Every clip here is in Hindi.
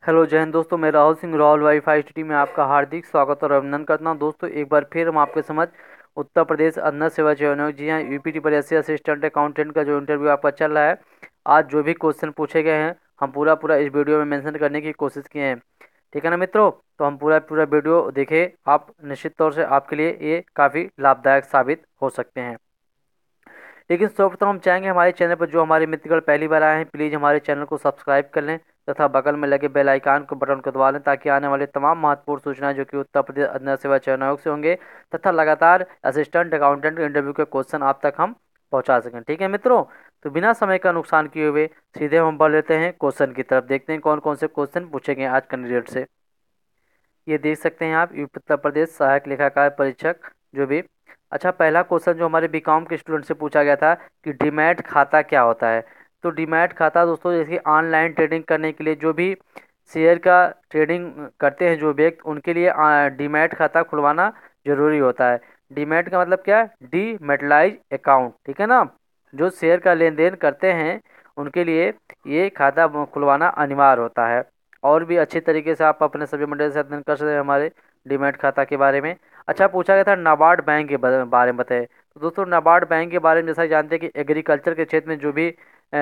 हेलो जय हिंद दोस्तों, मैं राहुल सिंह राहुल वाईफाई स्टडी में आपका हार्दिक स्वागत और अभिनंदन करता हूं। दोस्तों एक बार फिर हम आपके समझ उत्तर प्रदेश अन्न सेवा चयन आयोग, जी हाँ, यूपीटी पर एससी असिस्टेंट अकाउंटेंट का जो इंटरव्यू आपका चल रहा है, आज जो भी क्वेश्चन पूछे गए हैं हम पूरा पूरा इस वीडियो में मेंशन करने की कोशिश किए हैं। ठीक है ना मित्रों, तो हम पूरा पूरा वीडियो देखें, आप निश्चित तौर से आपके लिए ये काफ़ी लाभदायक साबित हो सकते हैं। लेकिन सर्वप्रथम हम चाहेंगे हमारे चैनल पर जो हमारे मित्रगण पहली बार आए हैं, प्लीज़ हमारे चैनल को सब्सक्राइब कर लें तथा बगल में लगे बेल आइकन को बटन को दबा लें, ताकि आने वाले तमाम महत्वपूर्ण सूचनाएं जो कि उत्तर प्रदेश अन्न सेवा चयन आयोग से होंगे तथा लगातार असिस्टेंट अकाउंटेंट इंटरव्यू के क्वेश्चन आप तक हम पहुंचा सकें। ठीक है मित्रों, तो बिना समय का नुकसान किए हुए सीधे हम बढ़ लेते हैं क्वेश्चन की तरफ। देखते हैं कौन कौन से क्वेश्चन पूछे गए आज कैंडिडेट से। ये देख सकते हैं आप, उत्तर प्रदेश सहायक लेखाकार परीक्षक जो भी। अच्छा, पहला क्वेश्चन जो हमारे बीकॉम के स्टूडेंट से पूछा गया था कि डीमैट खाता क्या होता है। तो डीमैट खाता दोस्तों, जैसे ऑनलाइन ट्रेडिंग करने के लिए जो भी शेयर का ट्रेडिंग करते हैं जो व्यक्ति, उनके लिए डीमैट खाता खुलवाना जरूरी होता है। डीमैट का मतलब क्या है? Dematerialise account. ठीक है ना, जो शेयर का लेन देन करते हैं उनके लिए ये खाता खुलवाना अनिवार्य होता है। और भी अच्छी तरीके से आप अपने सभी मंडल से अध्ययन कर सकते हैं हमारे डीमैट खाता के बारे में। अच्छा, पूछा गया था नाबार्ड बैंक के बारे में बताए। तो दोस्तों नाबार्ड बैंक के बारे में जैसा कि जानते हैं कि एग्रीकल्चर के क्षेत्र में जो भी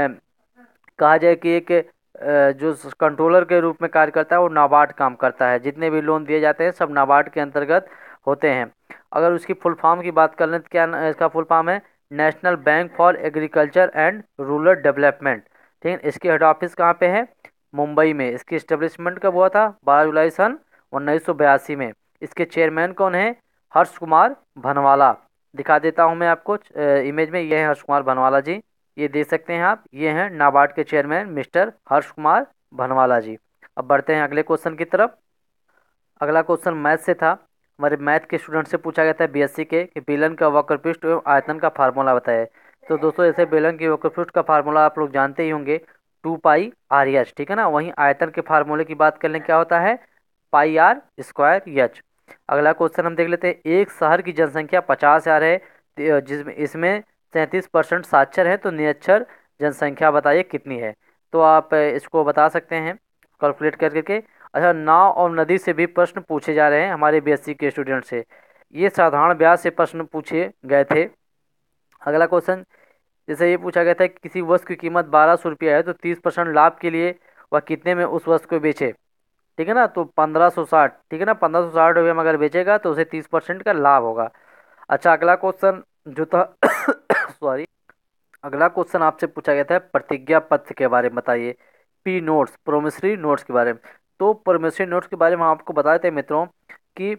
कहा जाए कि एक जो कंट्रोलर के रूप में कार्य करता है वो नाबार्ड काम करता है। जितने भी लोन दिए जाते हैं सब नाबार्ड के अंतर्गत होते हैं। अगर उसकी फुल फॉर्म की बात कर लें तो क्या इसका फुल फॉर्म है? National bank for agriculture and rural development. ठीक है, इसकी हेड ऑफिस कहाँ पे है? मुंबई में। इसकी इस्टेब्लिशमेंट कब हुआ था? 12 जुलाई सन 1982 में। इसके चेयरमैन कौन है? हर्ष कुमार भनवाला। दिखा देता हूँ मैं आपको इमेज में, ये है हर्ष कुमार भनवाला जी। ये देख सकते हैं आप, ये हैं नाबार्ड के चेयरमैन मिस्टर हर्ष कुमार भनवाला जी। अब बढ़ते हैं अगले क्वेश्चन की तरफ। अगला क्वेश्चन मैथ से था। हमारे मैथ के स्टूडेंट से पूछा गया था बीएससी के कि बेलन का वक्रपृष्ठ एवं आयतन का फार्मूला बताए। तो दोस्तों जैसे बेलन के वक्रपृष्ठ का फार्मूला आप लोग जानते ही होंगे, 2 पाई आर एच। ठीक है ना, वहीं आयतन के फार्मूले की बात कर लें, क्या होता है? Pi r square h. अगला क्वेश्चन हम देख लेते हैं। एक शहर की जनसंख्या 50,000 है, जिसमें इसमें 37% साक्षर है, तो निरक्षर जनसंख्या बताइए कितनी है। तो आप इसको बता सकते हैं कैलकुलेट करके। अच्छा, नाव और नदी से भी प्रश्न पूछे जा रहे हैं हमारे बीएससी के स्टूडेंट से। ये साधारण ब्याज से प्रश्न पूछे गए थे। अगला क्वेश्चन जैसे ये पूछा गया था कि किसी वस्तु की कीमत 1200 रुपया है, तो 30% लाभ के लिए वह कितने में उस वस्तु को बेचे। ठीक है ना, तो 1560। ठीक है ना, 1560 रुपये में अगर बेचेगा तो उसे 30% का लाभ होगा। अच्छा, अगला क्वेश्चन जो था सॉरी, अगला क्वेश्चन आपसे पूछा गया था प्रतिज्ञा पत्र के बारे में बताइए। पी नोट्स, प्रोमिसरी नोट्स के बारे में। तो प्रोमिसरी नोट्स के बारे में हम आपको बताए थे मित्रों कि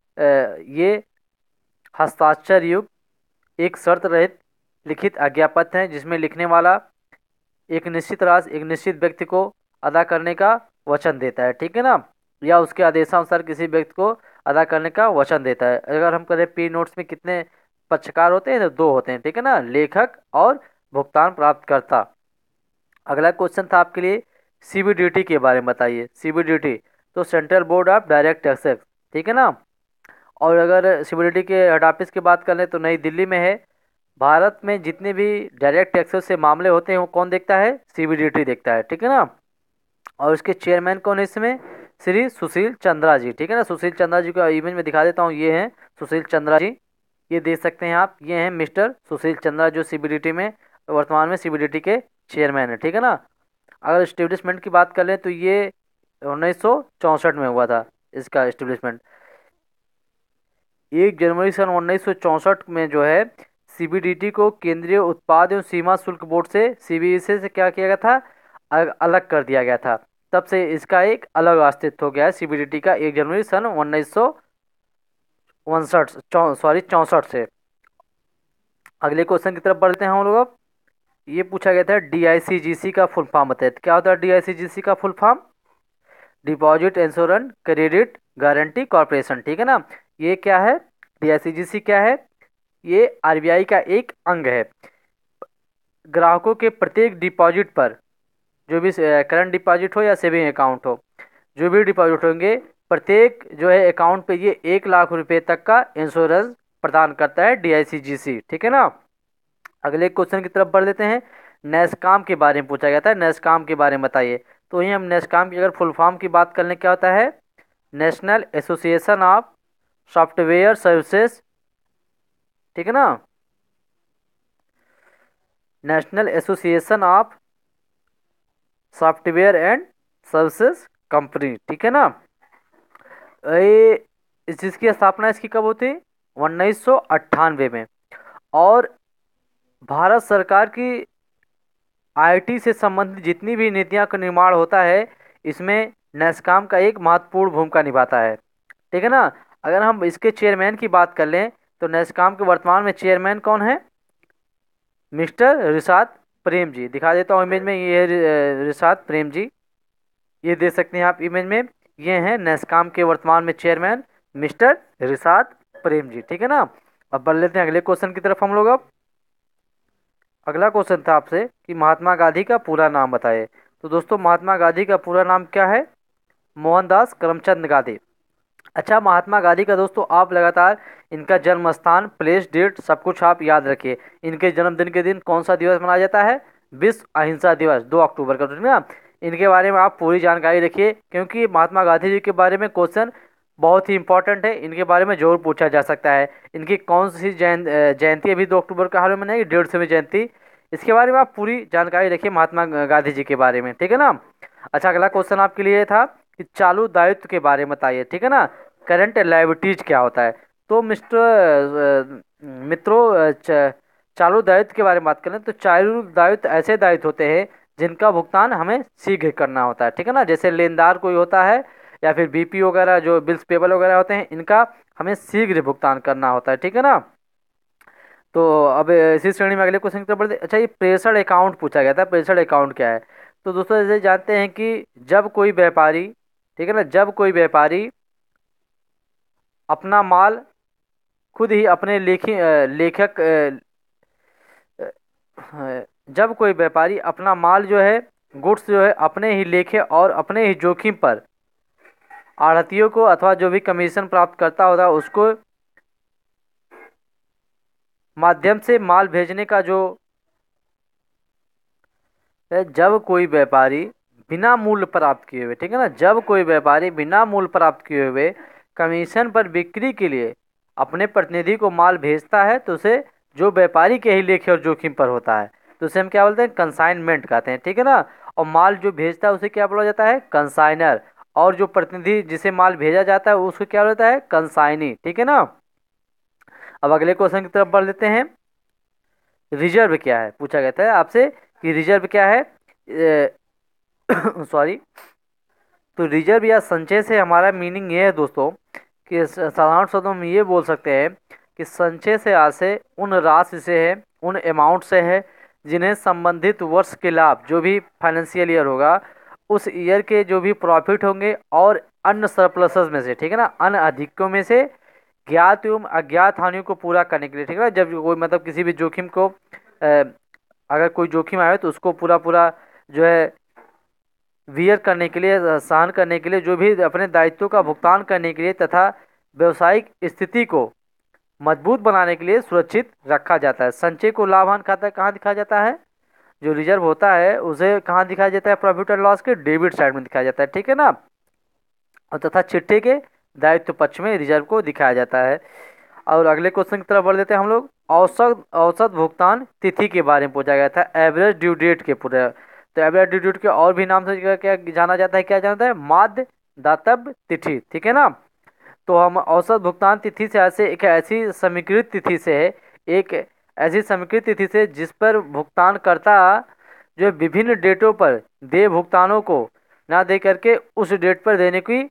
ये हस्ताक्षर युक्त एक शर्त रहित लिखित आज्ञापत्र है, जिसमें लिखने वाला एक निश्चित राशि एक निश्चित व्यक्ति को अदा करने का वचन देता है। ठीक है ना, या उसके आदेशानुसार किसी व्यक्ति को अदा करने का वचन देता है। अगर हम करें पी नोट्स में कितने पक्षकार होते हैं? तो दो होते हैं। ठीक है ना, लेखक और भुगतान प्राप्तकर्ता। अगला क्वेश्चन था आपके लिए सीबीडीटी के बारे में बताइए। सीबीडीटी तो central board of direct taxes. ठीक है ना, और अगर सीबीडीटी के हेड ऑफिस की बात कर लें तो नई दिल्ली में है। भारत में जितने भी डायरेक्ट टैक्सेस से मामले होते हैं वो कौन देखता है? सीबीडीटी देखता है। ठीक है ना, और इसके चेयरमैन कौन है इसमें? श्री सुशील चंद्रा जी। ठीक है ना, सुशील चंद्रा जी को इमेज में दिखा देता हूँ, ये हैं सुशील चंद्रा जी। ये देख सकते हैं आप, ये हैं मिस्टर सुशील चंद्रा जो सीबीडीटी में वर्तमान में सीबीडीटी के चेयरमैन है। ठीक है ना, अगर इस्टेब्लिशमेंट की बात कर लें तो ये 1964 में हुआ था इसका इस्टेब्लिशमेंट। 1 जनवरी सन 1964 में जो है सीबीडीटी को केंद्रीय उत्पाद एवं सीमा शुल्क बोर्ड से सीबीएसई से क्या किया गया था? अलग कर दिया गया था। तब से इसका एक अलग अस्तित्व हो गया है सीबीडीटी का, 1 जनवरी सन 1964 से। अगले क्वेश्चन की तरफ बढ़ते हैं हम लोग। अब ये पूछा गया था डीआईसीजीसी का फुल फॉर्म बताइए। क्या होता है डीआईसीजीसी का full form? Deposit insurance credit guarantee corporation. ठीक है ना, ये क्या है? डीआईसीजीसी क्या है? ये आरबीआई का एक अंग है। ग्राहकों के प्रत्येक डिपॉजिट पर, जो भी करंट डिपॉजिट हो या सेविंग अकाउंट हो, जो भी डिपॉजिट होंगे, प्रत्येक जो है अकाउंट पे ये 1 लाख रुपए तक का इंश्योरेंस प्रदान करता है डीआईसीजीसी। ठीक है ना, अगले क्वेश्चन की तरफ बढ़ लेते हैं। नैसकाम के बारे में पूछा गया था, नैसकाम के बारे में बताइए। तो यही हम नेस्कॉम की अगर फुल फॉर्म की बात कर लें, क्या होता है? National association of software services, ठीक है ना, national association of software and services company, ठीक है ना। ये जिसकी स्थापना इसकी कब होती? 1998 में। और भारत सरकार की आईटी से संबंधित जितनी भी नीतियां का निर्माण होता है, इसमें नेस्कॉम का एक महत्वपूर्ण भूमिका निभाता है, ठीक है ना। अगर हम इसके चेयरमैन की बात कर लें, तो नेस्कॉम के वर्तमान में चेयरमैन कौन है? Mister Rishad Premji. दिखा देता हूँ इमेज में, ये रिशाद प्रेम जी, ये देख सकते हैं आप इमेज में। ये हैं नेस्कॉम के वर्तमान में chairman mister Rishad Premji, ठीक है ना। अब बढ़ लेते हैं अगले क्वेश्चन की तरफ हम लोग। अब अगला क्वेश्चन था आपसे कि महात्मा गांधी का पूरा नाम बताइए। तो दोस्तों, महात्मा गांधी का पूरा नाम क्या है? मोहनदास करमचंद गांधी। अच्छा, महात्मा गांधी का दोस्तों आप लगातार इनका जन्म स्थान, प्लेस, डेट सब कुछ आप याद रखिए। इनके जन्मदिन के दिन कौन सा दिवस मनाया जाता है? विश्व अहिंसा दिवस, 2 अक्टूबर का, ठीक है ना। इनके बारे में आप पूरी जानकारी रखिए, क्योंकि महात्मा गांधी जी के बारे में क्वेश्चन बहुत ही इंपॉर्टेंट है, इनके बारे में जरूर पूछा जा सकता है। इनकी कौन सी जयंती अभी 2 अक्टूबर का हाल में मनाएगी? 150वीं जयंती। इसके बारे में आप पूरी जानकारी रखिए महात्मा गांधी जी के बारे में, ठीक है ना। अच्छा, अगला क्वेश्चन आपके लिए था कि चालू दायित्व के बारे में बताइए, ठीक है ना। करंट लायबिलिटीज क्या होता है? तो मित्रों, चालू दायित्व के बारे में बात करें तो चालू दायित्व ऐसे दायित्व होते हैं जिनका भुगतान हमें शीघ्र करना होता है, ठीक है ना। जैसे लेनदार कोई होता है, या फिर बीपी वगैरह, जो बिल्स पेबल वगैरह होते हैं, इनका हमें शीघ्र भुगतान करना होता है, ठीक है ना। तो अब इसी श्रेणी में अगले क्वेश्चन की तरफ बढ़ते। अच्छा, ये प्रेषण अकाउंट पूछा गया था, प्रेषण अकाउंट क्या है? तो दोस्तों, जैसे जानते हैं कि जब कोई व्यापारी, ठीक है ना, जब कोई व्यापारी अपना माल खुद ही अपने लेखक जब कोई व्यापारी अपना माल जो है, गुड्स जो है, अपने ही लेखे और अपने ही जोखिम पर आढ़तियों को अथवा जो भी कमीशन प्राप्त करता होता है उसको माध्यम से माल भेजने का जो है, जब कोई व्यापारी बिना मूल्य प्राप्त किए हुए, ठीक है ना, जब कोई व्यापारी बिना मूल्य प्राप्त किए हुए कमीशन पर बिक्री के लिए अपने प्रतिनिधि को माल भेजता है, तो उसे जो व्यापारी के ही लेखे और जोखिम पर होता है, तो उसे हम क्या बोलते हैं? कंसाइनमेंट कहते हैं, ठीक है ना। और माल जो भेजता है उसे क्या बोला जाता है? कंसाइनर। और जो प्रतिनिधि जिसे माल भेजा जाता है उसको क्या बोला जाता है? कंसाइनी, ठीक है ना। अब अगले क्वेश्चन की तरफ बढ़ लेते हैं। रिजर्व क्या है? पूछा गया था आपसे कि रिजर्व क्या है। सॉरी। तो रिजर्व या संचय से हमारा मीनिंग ये है दोस्तों कि साधारण शब्दों में ये बोल सकते हैं कि संचय से आशय उन राशि से है, उन अमाउंट से है जिन्हें संबंधित वर्ष के लाभ, जो भी फाइनेंशियल ईयर होगा, उस ईयर के जो भी प्रॉफिट होंगे और अन्य सरप्लसेस में से, ठीक है ना, अन्य अधिकों में से ज्ञात एवं अज्ञात हानियों को पूरा करने के लिए, ठीक है ना। जब कोई मतलब किसी भी जोखिम को अगर कोई जोखिम आए तो उसको पूरा पूरा जो है वियर करने के लिए, सहन करने के लिए, जो भी अपने दायित्वों का भुगतान करने के लिए तथा व्यवसायिक स्थिति को मजबूत बनाने के लिए सुरक्षित रखा जाता है। संचय को लाभांश खाता कहाँ दिखाया जाता है? जो रिजर्व होता है उसे कहाँ दिखाया जाता है? प्रॉफिट एंड लॉस के डेबिट साइड में दिखाया जाता है, ठीक है ना। और तथा चिट्ठे के दायित्व पक्ष में रिजर्व को दिखाया जाता है। और अगले क्वेश्चन की तरफ बढ़ लेते हैं हम लोग। औसत औसत भुगतान तिथि के बारे में पूछा गया था, एवरेज ड्यू डेट के पूरे। तो एवरेज ड्यू डेट के और भी नाम से क्या जाना जाता है? क्या जाना जाता है? माध्य दातव्य तिथि, ठीक है ना। तो हम औसत भुगतान तिथि से ऐसे एक ऐसी समीकृत तिथि से है, एक ऐसी समीकृत तिथि से जिस पर भुगतानकर्ता जो विभिन्न डेटों पर देय भुगतानों को ना दे करके उस डेट पर देने की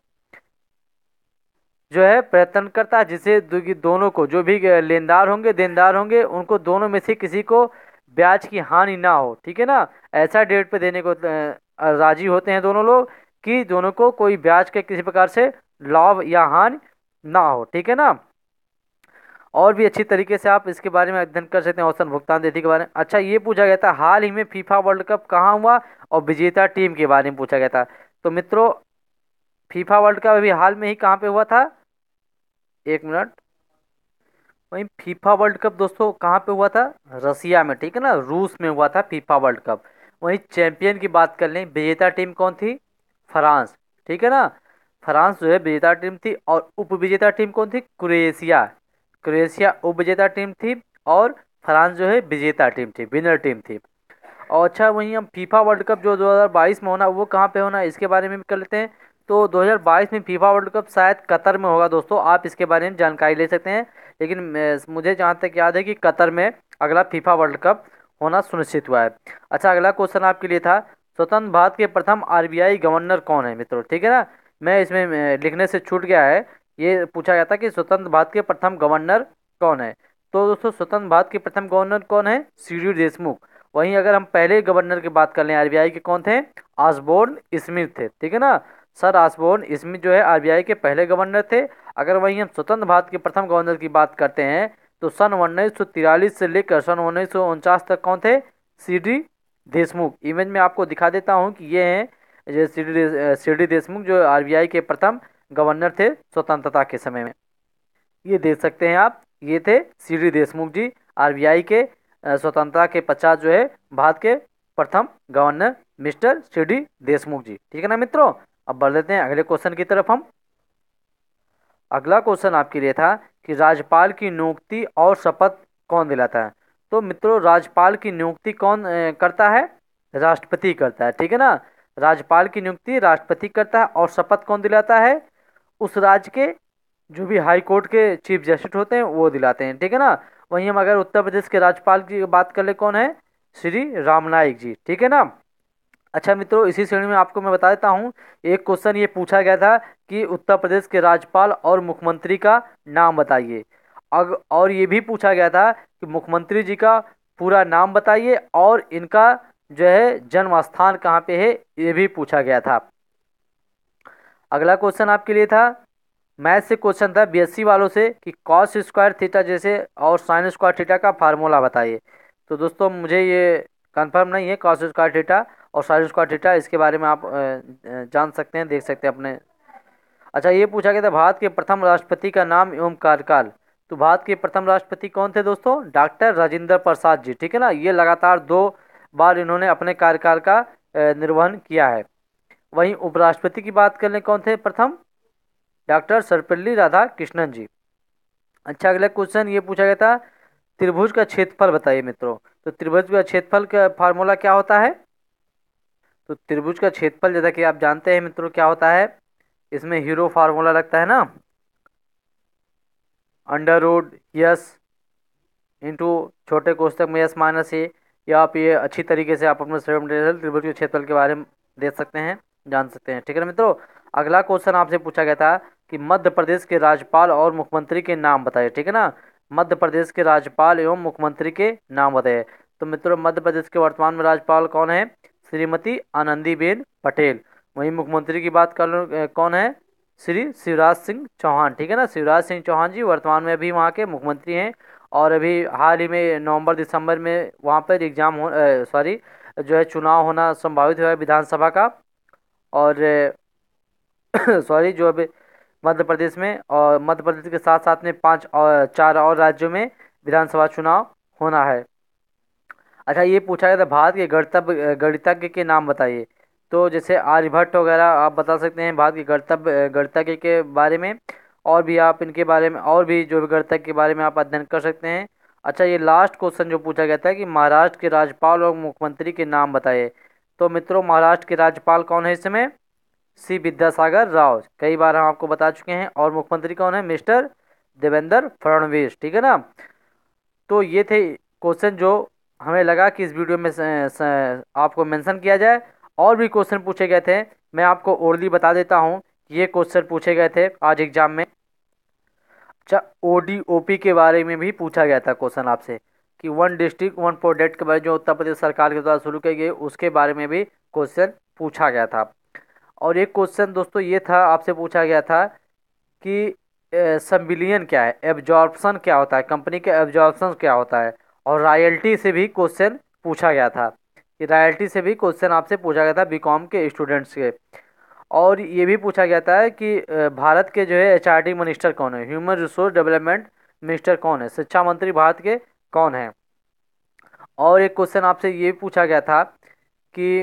जो है प्रयत्न करता है, जिसे दोनों को, जो भी लेनदार होंगे देनदार होंगे, उनको दोनों में से किसी को ब्याज की हानि ना हो, ठीक है ना। ऐसा डेट पे देने को राजी होते हैं दोनों लोग कि दोनों को कोई ब्याज के किसी प्रकार से लाभ या हानि ना हो, ठीक है ना। और भी अच्छी तरीके से आप इसके बारे में अध्ययन कर सकते हैं औसत भुगतान तिथि के बारे में। अच्छा, ये पूछा गया था हाल ही में फीफा वर्ल्ड कप कहाँ हुआ और विजेता टीम के बारे में पूछा गया था। तो मित्रों, फीफा वर्ल्ड कप अभी हाल में ही कहाँ पे हुआ था? एक मिनट। वहीं फीफा वर्ल्ड कप दोस्तों कहाँ पे हुआ था? रसिया में, ठीक है ना, रूस में हुआ था फीफा वर्ल्ड कप। वहीं चैंपियन की बात कर लें, विजेता टीम कौन थी? फ्रांस, ठीक है ना। फ्रांस जो है विजेता टीम थी, और उप विजेता टीम कौन थी? क्रोएशिया। क्रोएशिया उप विजेता टीम थी, और फ्रांस जो है विजेता टीम थी, विनर टीम थी। और अच्छा, वहीं हम फीफा वर्ल्ड कप जो 2022 में होना, वो कहाँ पे होना, इसके बारे में भी कर लेते हैं। तो 2022 में फीफा वर्ल्ड कप शायद कतर में होगा दोस्तों, आप इसके बारे में जानकारी ले सकते हैं। लेकिन मुझे जहाँ तक याद है कि कतर में अगला फीफा वर्ल्ड कप होना सुनिश्चित हुआ है। अच्छा, अगला क्वेश्चन आपके लिए था, स्वतंत्र भारत के प्रथम आरबीआई गवर्नर कौन है मित्रों, ठीक है ना। मैं इसमें लिखने से छूट गया है, ये पूछा गया था कि स्वतंत्र भारत के प्रथम गवर्नर कौन है। तो दोस्तों, स्वतंत्र भारत के प्रथम गवर्नर कौन है? सीडी देशमुख। वहीं अगर हम पहले गवर्नर की बात कर लें आरबीआई के, कौन थे? ऑसबोर्न स्मिथ थे, ठीक है ना। सर ऑसबोर्न स्मिथ जो है आरबीआई के पहले गवर्नर थे। अगर वहीं हम स्वतंत्र भारत के प्रथम गवर्नर की बात करते हैं, तो सन 1943 से लेकर सन 1949 तक कौन थे? सीडी देशमुख। इमेज में आपको दिखा देता हूँ कि ये हैं जो सीडी देशमुख, जो आरबीआई के प्रथम गवर्नर थे स्वतंत्रता के समय में। ये देख सकते हैं आप, ये थे सीडी देशमुख जी, आरबीआई के स्वतंत्रता के पश्चात जो है भारत के प्रथम governor mister C D Deshmukh ji, ठीक है ना मित्रों। अब बढ़ लेते हैं अगले क्वेश्चन की तरफ हम। अगला क्वेश्चन आपके लिए था कि राज्यपाल की नियुक्ति और शपथ कौन दिलाता है। तो मित्रों, राज्यपाल की नियुक्ति कौन करता है? राष्ट्रपति करता है, ठीक है ना। राज्यपाल की नियुक्ति राष्ट्रपति करता है, और शपथ कौन दिलाता है? उस राज्य के जो भी हाई कोर्ट के चीफ जस्टिस होते हैं वो दिलाते हैं, ठीक है ना। वहीं हम अगर उत्तर प्रदेश के राज्यपाल की बात कर ले, कौन है? श्री राम नाईक जी, ठीक है ना। अच्छा मित्रों, इसी श्रेणी में आपको मैं बता देता हूँ, एक क्वेश्चन ये पूछा गया था कि उत्तर प्रदेश के राज्यपाल और मुख्यमंत्री का नाम बताइए। और ये भी पूछा गया था कि मुख्यमंत्री जी का पूरा नाम बताइए, और इनका जो है जन्म स्थान कहाँ पे है, ये भी पूछा गया था। अगला क्वेश्चन आपके लिए था, मैथ से क्वेश्चन था बीएससी वालों से कि कॉस स्क्वायर थीटा जैसे और साइन स्क्वायर थीटा का फार्मूला बताइए। तो दोस्तों, मुझे ये कंफर्म नहीं है कॉस स्क्वायर थीटा और साइन स्क्वायर थीटा, इसके बारे में आप जान सकते हैं, देख सकते हैं अपने। अच्छा, ये पूछा गया था भारत के प्रथम राष्ट्रपति का नाम एवं कार्यकाल। तो भारत के प्रथम राष्ट्रपति कौन थे दोस्तों? डॉक्टर राजेंद्र प्रसाद जी, ठीक है ना। ये लगातार 2 बार इन्होंने अपने कार्यकाल का निर्वहन किया है। वहीं उपराष्ट्रपति की बात कर लें, कौन थे प्रथम? डॉक्टर सर्वपल्ली राधाकृष्णन जी। अच्छा, अगला क्वेश्चन ये पूछा गया था, त्रिभुज का क्षेत्रफल बताइए मित्रों। तो त्रिभुज का क्षेत्रफल का फार्मूला क्या होता है? तो त्रिभुज का क्षेत्रफल, जैसा कि आप जानते हैं मित्रों, क्या होता है, इसमें हीरो फार्मूला लगता है ना, अंडर रूट यस इंटू छोटे कोष्टक में यस माइनस ए। या आप ये अच्छी तरीके से आप अपने त्रिभुज के क्षेत्रफल के बारे में देख सकते हैं, जान सकते हैं, ठीक है ना मित्रों। अगला क्वेश्चन आपसे पूछा गया था कि मध्य प्रदेश के राज्यपाल और मुख्यमंत्री के नाम बताइए, ठीक है ना। मध्य प्रदेश के राज्यपाल एवं मुख्यमंत्री के नाम बताइए। तो मित्रों, मध्य प्रदेश के वर्तमान में राज्यपाल कौन है? श्रीमती आनंदीबेन पटेल। वहीं मुख्यमंत्री की बात कर लो, कौन है? श्री शिवराज सिंह चौहान, ठीक है ना। शिवराज सिंह चौहान जी वर्तमान में अभी वहाँ के मुख्यमंत्री हैं, और अभी हाल ही में नवंबर दिसंबर में वहाँ पर एग्जाम हो सॉरी जो है चुनाव होना संभावित हुआ है विधानसभा का। और सॉरी जो अभी मध्य प्रदेश में, और मध्य प्रदेश के साथ साथ में 4 और राज्यों में विधानसभा चुनाव होना है। अच्छा, ये पूछा गया था भारत के गणितज्ञ के नाम बताइए। तो जैसे आर्यभट्ट वगैरह आप बता सकते हैं भारत के गणितज्ञ के बारे में, और भी आप इनके बारे में, और भी जो गणितज्ञ के बारे में आप अध्ययन कर सकते हैं। अच्छा, ये लास्ट क्वेश्चन जो पूछा गया था कि महाराष्ट्र के राज्यपाल और मुख्यमंत्री के नाम बताइए। तो मित्रों, महाराष्ट्र के राज्यपाल कौन है इस समय? सी विद्यासागर राव, कई बार हम आपको बता चुके हैं। और मुख्यमंत्री कौन है? मिस्टर देवेंद्र फडणवीस, ठीक है ना। तो ये थे क्वेश्चन जो हमें लगा कि इस वीडियो में आपको मेंशन किया जाए। और भी क्वेश्चन पूछे गए थे, मैं आपको ओरली बता देता हूँ कि ये क्वेश्चन पूछे गए थे आज एग्जाम में। अच्छा, ओडीओपी के बारे में भी पूछा गया था क्वेश्चन आपसे कि वन डिस्ट्रिक्ट वन प्रोडक्ट के बारे में जो उत्तर प्रदेश सरकार के द्वारा शुरू की गई, उसके बारे में भी क्वेश्चन पूछा गया था। और एक क्वेश्चन दोस्तों ये था, आपसे पूछा गया था कि संविलियन क्या है, एब्जॉर्प्शन क्या होता है, कंपनी का एब्जॉर्प्शन क्या होता है। और रॉयल्टी से भी क्वेश्चन पूछा गया था, कि रॉयल्टी से भी क्वेश्चन आपसे पूछा गया था बीकॉम के स्टूडेंट्स के। और ये भी पूछा गया था कि भारत के जो है एचआरडी मिनिस्टर कौन है, ह्यूमन रिसोर्स डेवलपमेंट मिनिस्टर कौन है, शिक्षा मंत्री भारत के कौन है। और एक क्वेश्चन आपसे ये पूछा गया था कि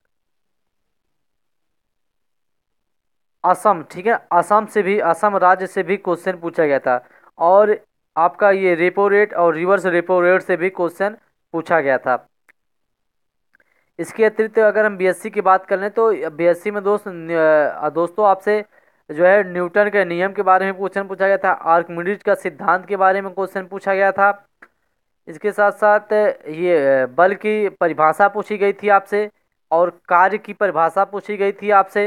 असम, ठीक है, असम से भी, असम राज्य से भी क्वेश्चन पूछा गया था। और आपका ये रेपो रेट और रिवर्स रेपो रेट से भी क्वेश्चन पूछा गया था। इसके अतिरिक्त अगर हम बीएससी की बात कर लें तो बीएससी में दोस्तों आपसे जो है न्यूटन के नियम के बारे में क्वेश्चन पूछा गया था, आर्किमिडीज का सिद्धांत के बारे में क्वेश्चन पूछा गया था। इसके साथ साथ ये बल की परिभाषा पूछी गई थी आपसे, और कार्य की परिभाषा पूछी गई थी आपसे।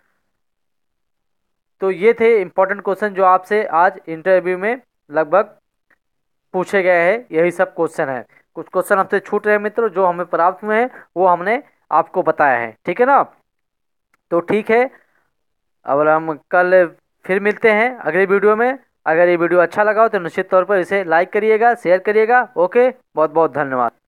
तो ये थे इंपॉर्टेंट क्वेश्चन जो आपसे आज इंटरव्यू में लगभग पूछे गए हैं, यही सब क्वेश्चन है। कुछ क्वेश्चन हमसे छूट रहे हैं मित्रों, जो हमें प्राप्त हुए हैं वो हमने आपको बताया है, ठीक है ना। तो ठीक है, अब हम कल फिर मिलते हैं अगले वीडियो में। अगर ये वीडियो अच्छा लगा हो तो निश्चित तौर पर इसे लाइक करिएगा, शेयर करिएगा। ओके, बहुत बहुत धन्यवाद।